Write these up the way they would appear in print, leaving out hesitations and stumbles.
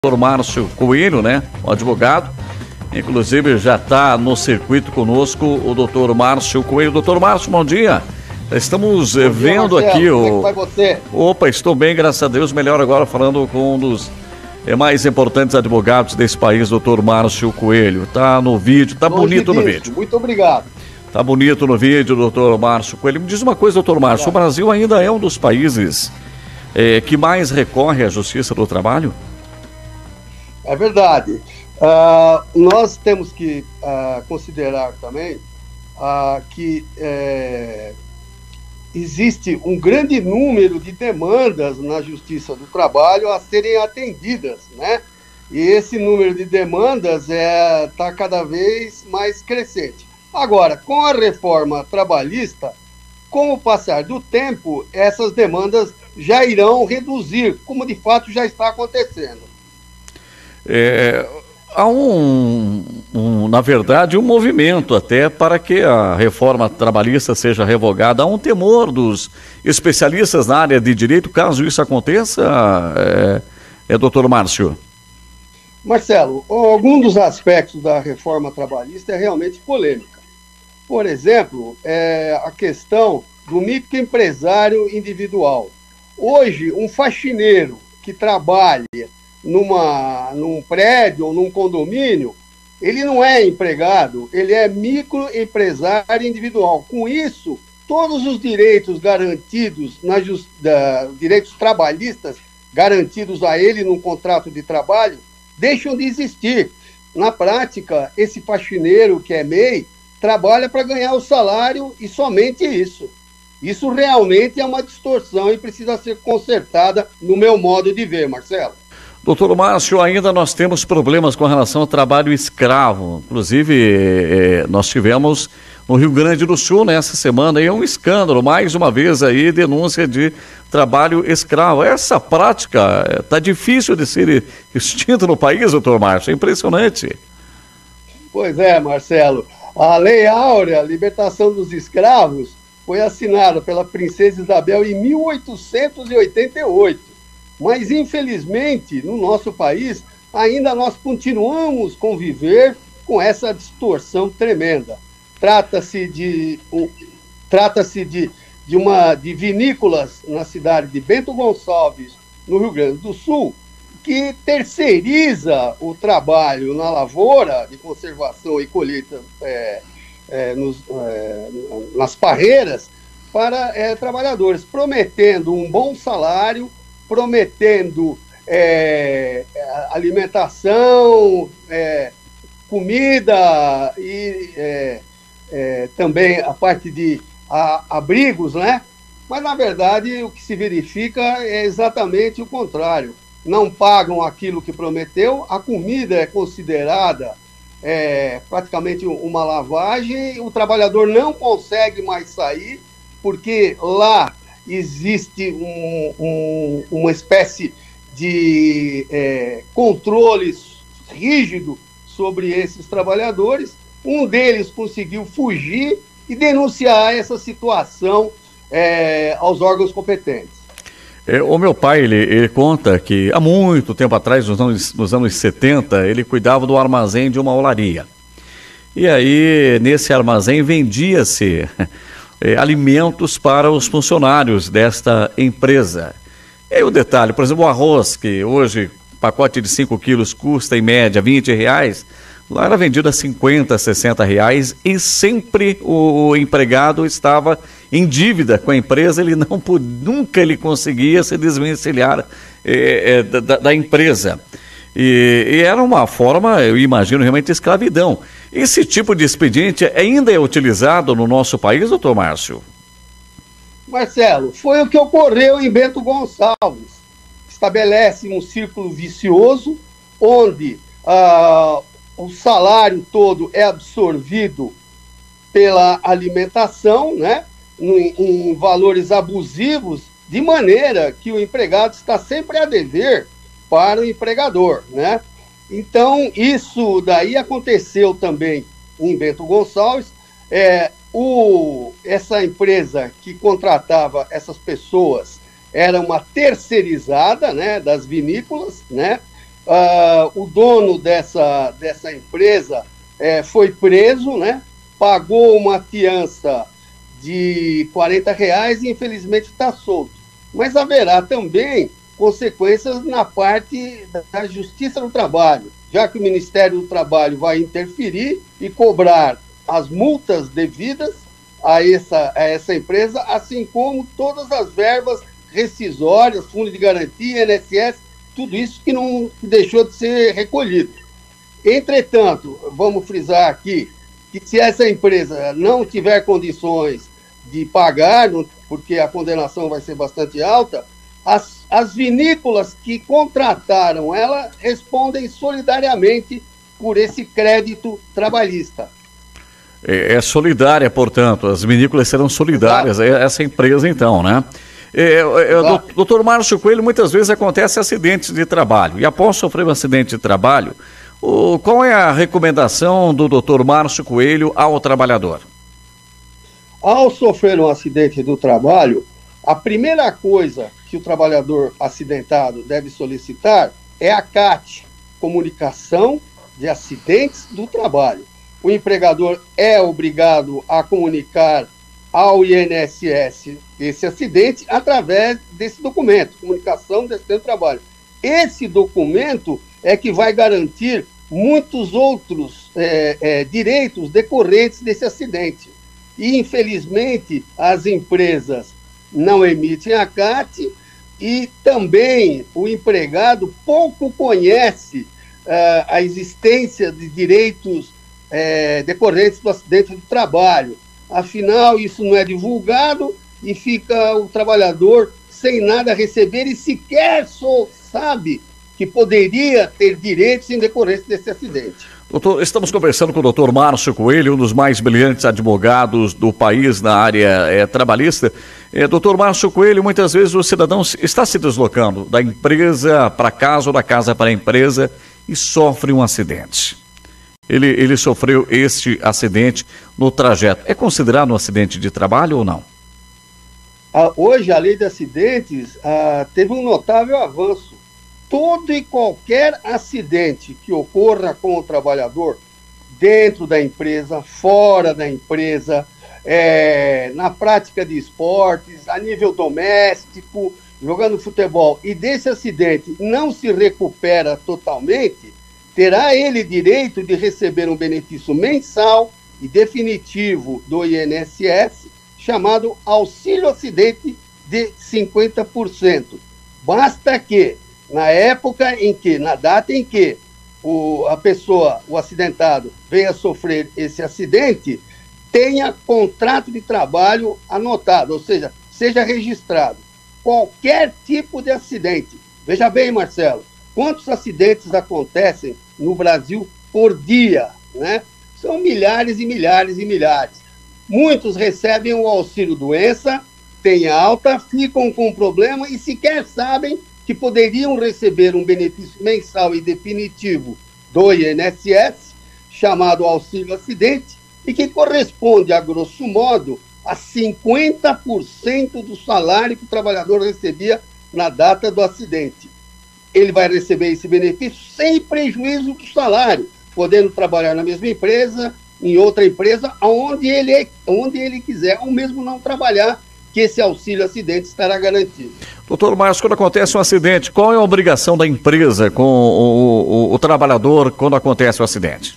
Doutor Márcio Coelho, né, o advogado, inclusive já está no circuito conosco o doutor Márcio Coelho. Doutor Márcio, bom dia. Estamos vendo Marcelo, aqui como é que vai você? Opa, estou bem, graças a Deus, melhor agora falando com um dos mais importantes advogados desse país, doutor Márcio Coelho. Tá no vídeo, tá bonito no vídeo. Muito obrigado. Tá bonito no vídeo, doutor Márcio Coelho. Me diz uma coisa, doutor Márcio, o Brasil ainda é um dos países que mais recorre à Justiça do Trabalho? É verdade. Nós temos que considerar também que existe um grande número de demandas na Justiça do Trabalho a serem atendidas, né? E esse número de demandas está cada vez mais crescente. Agora, com a reforma trabalhista, com o passar do tempo, essas demandas já irão reduzir, como de fato já está acontecendo. Há na verdade, um movimento até para que a reforma trabalhista seja revogada. Há um temor dos especialistas na área de direito, caso isso aconteça, doutor Márcio? Marcelo, algum dos aspectos da reforma trabalhista é realmente polêmica. Por exemplo, a questão do microempresário individual. Hoje, um faxineiro que trabalha num prédio ou num condomínio, ele não é empregado, ele é microempresário individual. Com isso, todos os direitos garantidos, direitos trabalhistas garantidos a ele num contrato de trabalho, deixam de existir. Na prática, esse faxineiro que é MEI trabalha para ganhar o salário e somente isso. Isso realmente é uma distorção e precisa ser consertada no meu modo de ver, Marcelo. Doutor Márcio, ainda nós temos problemas com relação ao trabalho escravo. Inclusive, nós tivemos no Rio Grande do Sul, nessa semana, aí um escândalo, mais uma vez aí, denúncia de trabalho escravo. Essa prática está difícil de ser extinta no país, doutor Márcio, é impressionante. Pois é, Marcelo. A Lei Áurea, Libertação dos Escravos, foi assinada pela Princesa Isabel em 1888. Mas, infelizmente, no nosso país, ainda nós continuamos a conviver com essa distorção tremenda. Trata-se de vinícolas na cidade de Bento Gonçalves, no Rio Grande do Sul, que terceiriza o trabalho na lavoura de conservação e colheita nas parreiras para trabalhadores, prometendo um bom salário, prometendo alimentação, comida e também a parte de abrigos, né? Mas, na verdade, o que se verifica é exatamente o contrário. Não pagam aquilo que prometeu, a comida é considerada praticamente uma lavagem, o trabalhador não consegue mais sair, porque lá existe uma espécie de controle rígido sobre esses trabalhadores. Um deles conseguiu fugir e denunciar essa situação aos órgãos competentes. O meu pai, ele conta que há muito tempo atrás, nos anos 70, ele cuidava do armazém de uma olaria. E aí, nesse armazém, vendia-se alimentos para os funcionários desta empresa. E aí o detalhe, por exemplo, o arroz, que hoje, pacote de 5 quilos custa em média R$20, lá era vendido a R$50, R$60 e sempre o empregado estava em dívida com a empresa, nunca ele conseguia se desvencilhar da empresa. E era uma forma, eu imagino, realmente de escravidão. Esse tipo de expediente ainda é utilizado no nosso país, doutor Márcio? Marcelo, foi o que ocorreu em Bento Gonçalves. Estabelece um círculo vicioso, onde o salário todo é absorvido pela alimentação, né, em valores abusivos, de maneira que o empregado está sempre a dever para o empregador, né? Então, isso daí aconteceu também em Bento Gonçalves. Essa empresa que contratava essas pessoas era uma terceirizada, né, das vinícolas, né? O dono dessa empresa foi preso, né? Pagou uma fiança de R$ 40 e infelizmente está solto. Mas haverá também consequências na parte da Justiça do Trabalho, já que o Ministério do Trabalho vai interferir e cobrar as multas devidas a essa empresa, assim como todas as verbas rescisórias, fundo de garantia, INSS, tudo isso que não deixou de ser recolhido. Entretanto, vamos frisar aqui que se essa empresa não tiver condições de pagar, porque a condenação vai ser bastante alta, as vinícolas que contrataram ela respondem solidariamente por esse crédito trabalhista. É solidária, portanto, as vinícolas serão solidárias a essa empresa, então, né? Doutor Márcio Coelho, muitas vezes acontece acidentes de trabalho, e após sofrer um acidente de trabalho, qual é a recomendação do doutor Márcio Coelho ao trabalhador? Ao sofrer um acidente do trabalho, a primeira coisa que o trabalhador acidentado deve solicitar é a CAT, Comunicação de Acidentes do Trabalho. O empregador é obrigado a comunicar ao INSS esse acidente através desse documento, Comunicação de Acidente do Trabalho. Esse documento é que vai garantir muitos outros direitos decorrentes desse acidente. E, infelizmente, as empresas não emitem a CAT e também o empregado pouco conhece a existência de direitos decorrentes do acidente do trabalho. Afinal, isso não é divulgado e fica o trabalhador sem nada a receber e sequer sabe que poderia ter direitos em decorrência desse acidente. Doutor, estamos conversando com o doutor Márcio Coelho, um dos mais brilhantes advogados do país na área trabalhista. Doutor Márcio Coelho, muitas vezes o cidadão está se deslocando da empresa para casa ou da casa para a empresa e sofre um acidente. Ele sofreu este acidente no trajeto. É considerado um acidente de trabalho ou não? Hoje, a lei de acidentes teve um notável avanço. Todo e qualquer acidente que ocorra com o trabalhador, dentro da empresa, fora da empresa, na prática de esportes, a nível doméstico, jogando futebol, e desse acidente não se recupera totalmente, terá ele direito de receber um benefício mensal e definitivo do INSS, chamado auxílio acidente de 50%. Basta que, na data em que o acidentado venha sofrer esse acidente, tenha contrato de trabalho anotado, ou seja, seja registrado. Qualquer tipo de acidente. Veja bem, Marcelo, quantos acidentes acontecem no Brasil por dia, né? São milhares e milhares e milhares. Muitos recebem o auxílio-doença, têm alta, ficam com problema e sequer sabem que poderiam receber um benefício mensal e definitivo do INSS, chamado auxílio-acidente, e que corresponde, a grosso modo, a 50% do salário que o trabalhador recebia na data do acidente. Ele vai receber esse benefício sem prejuízo do salário, podendo trabalhar na mesma empresa, em outra empresa, onde ele quiser, ou mesmo não trabalhar, que esse auxílio acidente estará garantido. Doutor Márcio, quando acontece um acidente, qual é a obrigação da empresa com o trabalhador quando acontece o acidente?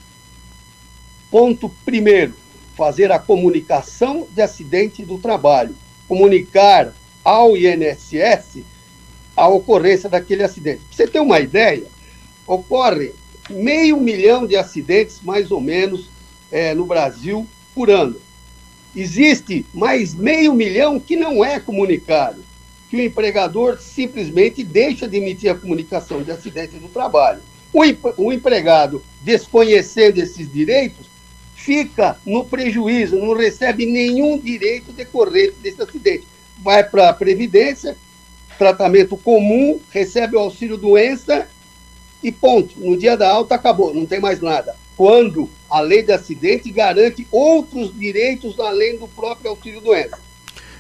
Ponto primeiro, fazer a comunicação de acidente do trabalho. Comunicar ao INSS a ocorrência daquele acidente. Para você ter uma ideia, ocorre 500 mil de acidentes, mais ou menos, no Brasil, por ano. Existe mais 500 mil que não é comunicado, que o empregador simplesmente deixa de emitir a comunicação de acidente do trabalho. O empregado, desconhecendo esses direitos, fica no prejuízo, não recebe nenhum direito decorrente desse acidente. Vai para a Previdência, tratamento comum, recebe o auxílio-doença e ponto. No dia da alta acabou, não tem mais nada. Quando a lei de acidente garante outros direitos além do próprio auxílio-doença.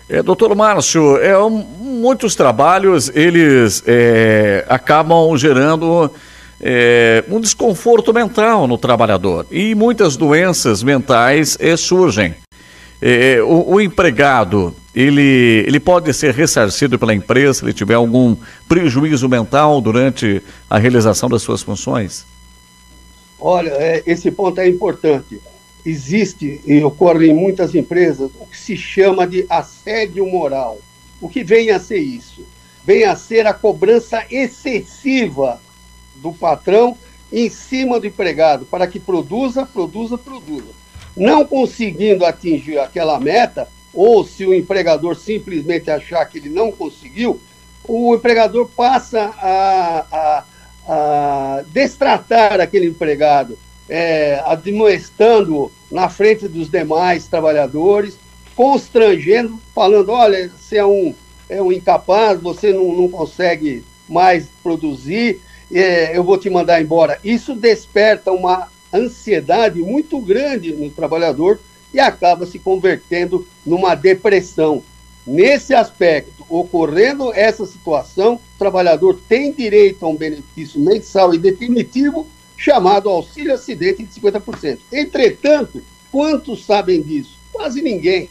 Doutor Márcio, muitos trabalhos, eles acabam gerando um desconforto mental no trabalhador e muitas doenças mentais surgem. O empregado, ele pode ser ressarcido pela empresa se ele tiver algum prejuízo mental durante a realização das suas funções? Olha, esse ponto é importante. Existe e ocorre em muitas empresas o que se chama de assédio moral. O que vem a ser isso? Vem a ser a cobrança excessiva do patrão em cima do empregado para que produza. Não conseguindo atingir aquela meta, ou se o empregador simplesmente achar que ele não conseguiu, o empregador passa a destratar aquele empregado, admoestando na frente dos demais trabalhadores, constrangendo, falando, olha, você é um incapaz, você não consegue mais produzir, eu vou te mandar embora. Isso desperta uma ansiedade muito grande no trabalhador e acaba se convertendo numa depressão. Nesse aspecto, ocorrendo essa situação, o trabalhador tem direito a um benefício mensal e definitivo chamado auxílio acidente de 50%. Entretanto, quantos sabem disso? Quase ninguém.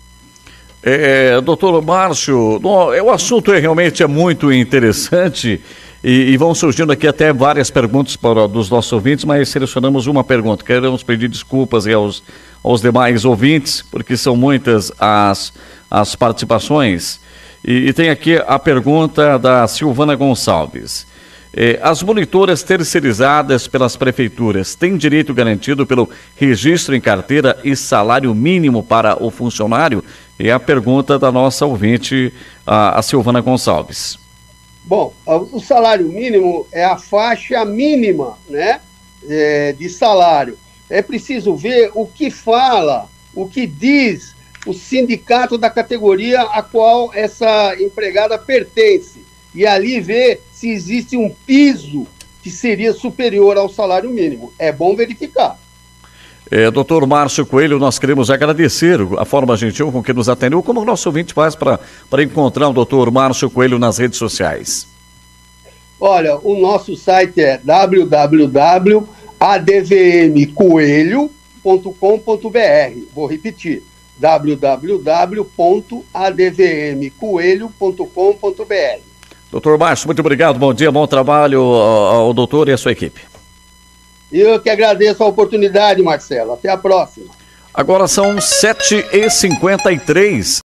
Doutor Márcio, o assunto realmente é muito interessante e vão surgindo aqui até várias perguntas dos nossos ouvintes, mas selecionamos uma pergunta. Queremos pedir desculpas aos demais ouvintes, porque são muitas as participações. E tem aqui a pergunta da Silvana Gonçalves. As monitoras terceirizadas pelas prefeituras têm direito garantido pelo registro em carteira e salário mínimo para o funcionário? É a pergunta da nossa ouvinte, a Silvana Gonçalves. Bom, o salário mínimo é a faixa mínima, né, de salário. É preciso ver o que fala, o que diz o sindicato da categoria a qual essa empregada pertence. E ali ver se existe um piso que seria superior ao salário mínimo. É bom verificar. Doutor Márcio Coelho, nós queremos agradecer a forma gentil com que nos atendeu. Como o nosso ouvinte faz para encontrar o doutor Márcio Coelho nas redes sociais? Olha, o nosso site é www.advmcoelho.com.br. Vou repetir, www.advmcoelho.com.br. Doutor Márcio, muito obrigado, bom dia, bom trabalho ao doutor e à sua equipe. Eu que agradeço a oportunidade, Marcelo. Até a próxima. Agora são 7h53.